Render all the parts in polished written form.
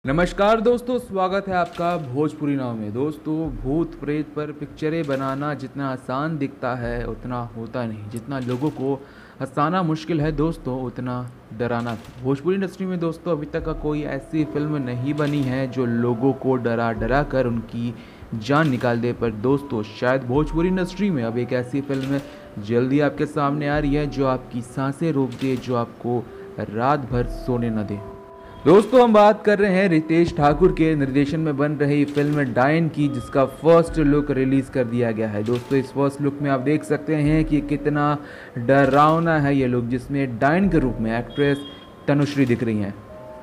नमस्कार दोस्तों, स्वागत है आपका भोजपुरी नाव में। दोस्तों, भूत प्रेत पर पिक्चरें बनाना जितना आसान दिखता है उतना होता नहीं। जितना लोगों को हंसाना मुश्किल है दोस्तों, उतना डराना भी। भोजपुरी इंडस्ट्री में दोस्तों अभी तक का कोई ऐसी फिल्म नहीं बनी है जो लोगों को डरा डरा कर उनकी जान निकाल दे। पर दोस्तों, शायद भोजपुरी इंडस्ट्री में अब एक ऐसी फिल्म जल्दी आपके सामने आ रही है जो आपकी सांसें रोक दे, जो आपको रात भर सोने न दे। दोस्तों, हम बात कर रहे हैं रितेश ठाकुर के निर्देशन में बन रही फिल्म डायन की, जिसका फर्स्ट लुक रिलीज कर दिया गया है। दोस्तों, इस फर्स्ट लुक में आप देख सकते हैं कि कितना डरावना है ये लुक, जिसमें डायन के रूप में एक्ट्रेस तनुश्री दिख रही हैं।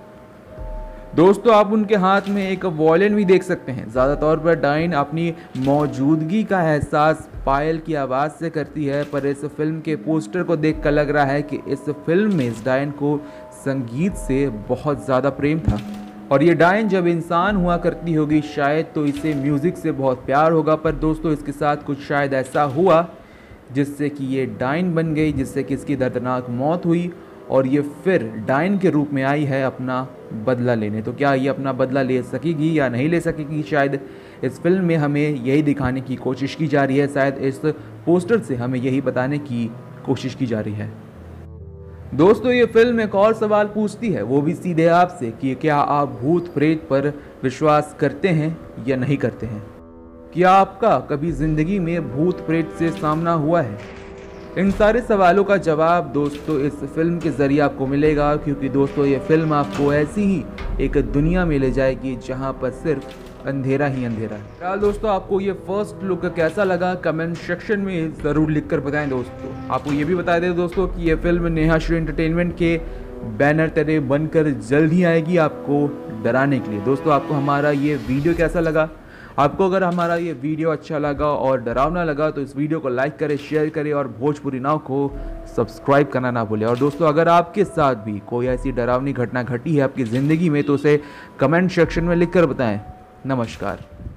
दोस्तों, आप उनके हाथ में एक वॉयलिन भी देख सकते हैं। ज़्यादा तौर पर डायन अपनी मौजूदगी का एहसास पायल की आवाज़ से करती है, पर इस फिल्म के पोस्टर को देखकर लग रहा है कि इस फिल्म में इस डायन को संगीत से बहुत ज़्यादा प्रेम था। और ये डायन जब इंसान हुआ करती होगी शायद तो इसे म्यूज़िक से बहुत प्यार होगा। पर दोस्तों, इसके साथ कुछ शायद ऐसा हुआ जिससे कि ये डायन बन गई, जिससे कि इसकी दर्दनाक मौत हुई और ये फिर डायन के रूप में आई है अपना बदला लेने। तो क्या ये अपना बदला ले सकेगी या नहीं ले सकेगी, शायद इस फिल्म में हमें यही दिखाने की कोशिश की जा रही है। शायद इस पोस्टर से हमें यही बताने की कोशिश की जा रही है। दोस्तों, ये फिल्म एक और सवाल पूछती है, वो भी सीधे आपसे, कि क्या आप भूत प्रेत पर विश्वास करते हैं या नहीं करते हैं। क्या आपका कभी ज़िंदगी में भूत प्रेत से सामना हुआ है? इन सारे सवालों का जवाब दोस्तों इस फिल्म के ज़रिए आपको मिलेगा, क्योंकि दोस्तों ये फिल्म आपको ऐसी ही एक दुनिया में ले जाएगी जहां पर सिर्फ अंधेरा ही अंधेरा है। फिलहाल दोस्तों, आपको ये फर्स्ट लुक कैसा लगा कमेंट सेक्शन में ज़रूर लिखकर बताएं। दोस्तों, आपको ये भी बता दें दोस्तों कि ये फिल्म नेहा श्री एंटरटेनमेंट के बैनर तले बनकर जल्द ही आएगी आपको डराने के लिए। दोस्तों, आपको हमारा ये वीडियो कैसा लगा? आपको अगर हमारा ये वीडियो अच्छा लगा और डरावना लगा तो इस वीडियो को लाइक करें, शेयर करें और भोजपुरी नाव को सब्सक्राइब करना ना भूलें। और दोस्तों, अगर आपके साथ भी कोई ऐसी डरावनी घटना घटी है आपकी ज़िंदगी में तो उसे कमेंट सेक्शन में लिखकर बताएं। नमस्कार।